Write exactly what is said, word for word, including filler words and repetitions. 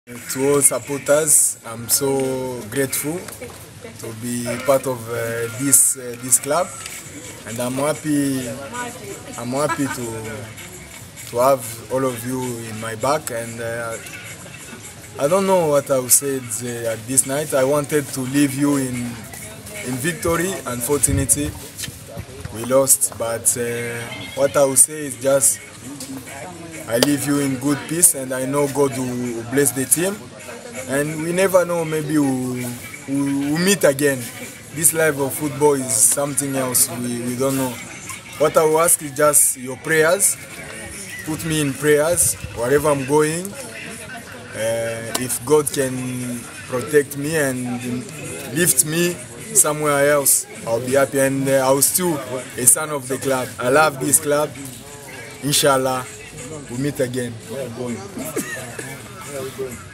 To all supporters, I'm so grateful to be part of uh, this uh, this club, and I'm happy. I'm happy to to have all of you in my back. And uh, I don't know what I will say uh, at this night. I wanted to leave you in in victory. Unfortunately, we lost. But uh, what I will say is just, I leave you in good peace, and I know God will bless the team. And we never know, maybe we'll, we'll meet again. This life of football is something else, we, we don't know. What I will ask is just your prayers. Put me in prayers wherever I'm going. Uh, if God can protect me and lift me somewhere else, I'll be happy. And uh, I'll still a son of the club. I love this club. Inshallah, we'll meet again. Where are we going? Where are we going?